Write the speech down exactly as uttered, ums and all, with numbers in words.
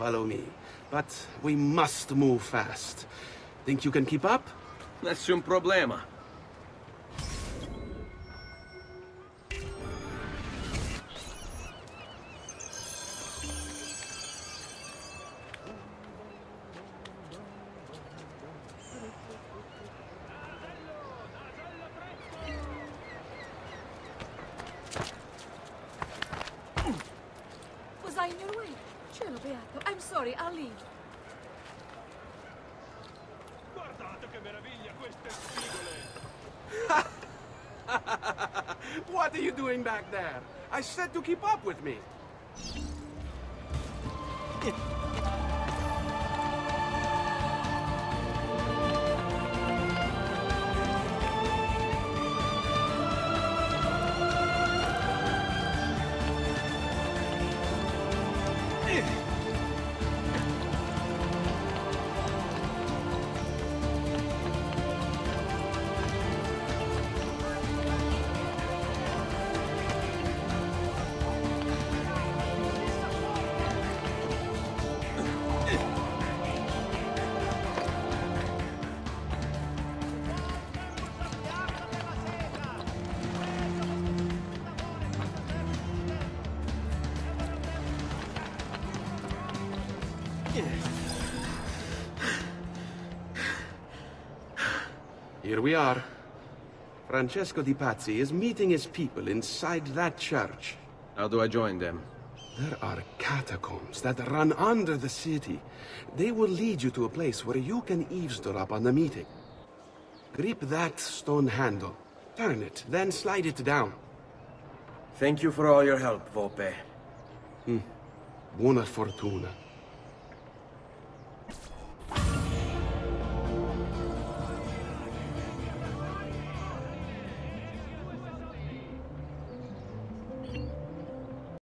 follow me. But we must move fast. Think you can keep up? Nessun problema. Was I in your way? Cielo beato. I'm sorry, I'll leave. Guardate che meraviglia queste spigole! What are you doing back there? I said to keep up with me. Here we are. Francesco Di Pazzi is meeting his people inside that church. How do I join them? There are catacombs that run under the city. They will lead you to a place where you can eavesdrop on the meeting. Grip that stone handle. Turn it, then slide it down. Thank you for all your help, Volpe. Hmm. Buona fortuna.